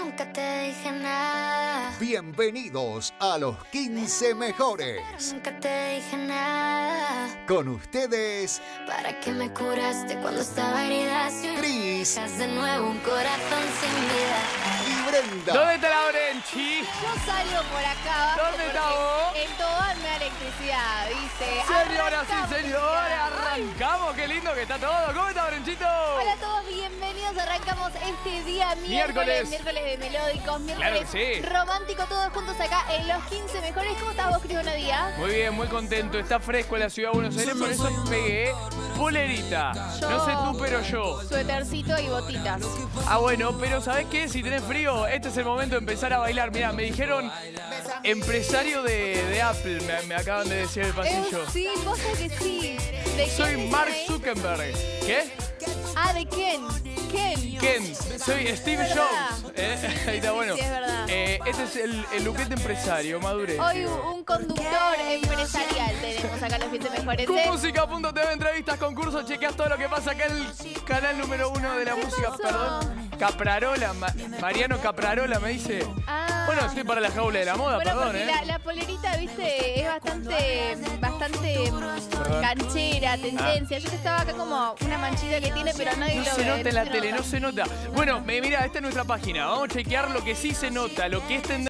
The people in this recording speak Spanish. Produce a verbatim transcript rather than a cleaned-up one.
nunca te dije nada. Bienvenidos a los quince mejores. Nunca te dije nada. Con ustedes, ¿Para qué me curaste cuando estaba herida? Si Cris dejas de nuevo un corazón sin vida. y Brenda. ¿Dónde está la Brenchi? Yo salgo por acá abajo ¿Dónde está porque vos? el tobogán me da electricidad, ¿viste? Señoras Arrancamos, y señores, electricidad. arrancamos. Qué lindo que está todo. ¿Cómo está, Brenchito? Hola a todos, bienvenidos. Arrancamos este día miércoles. Miércoles. Miércoles de melódicos, miércoles Claro que sí. romántico, todos juntos acá en los quince mejores. ¿Cómo estás vos, Cris? Buenos días. Muy bien, muy contento. Está fresco en la ciudad de Buenos Aires, por eso pegué polerita. Yo- No sé tú, pero yo. Suétercito y botitas. Ah, bueno, pero ¿sabés qué? Si tenés frío, este es el momento de empezar a bailar. Mirá, me dijeron empresario de, de Apple, me, me acaban de decir el pasillo. Eh, sí, vos sabés que sí. ¿De Soy quién Mark decime? Zuckerberg. ¿Qué? Ah, ¿de quién? ¿Quién? Ken, soy Steve Es verdad. Jobs. ¿Eh? Ahí está, bueno. Sí, es verdad. Eh, este es el, el luquete empresario, madurez. Hoy digo. un conductor empresarial tenemos acá en los quince mejores. Con ¿eh? música punto t v, entrevistas, concursos, chequeas todo lo que pasa acá en el canal número uno de la ¿Qué música. pasó? Perdón. Caprarola, Ma- Mariano Caprarola me dice. Ah. Bueno, estoy para la jaula de la moda, Bueno, perdón, porque ¿eh? la, la polerita, viste, es bastante, bastante mm, canchera, tendencia. Yo que estaba acá como una manchita que tiene, pero nadie No lo se ve. nota en la se tele, nota. no se nota. Bueno, me- mira, esta es nuestra página. Vamos a chequear lo que sí se nota, lo que es tendencia.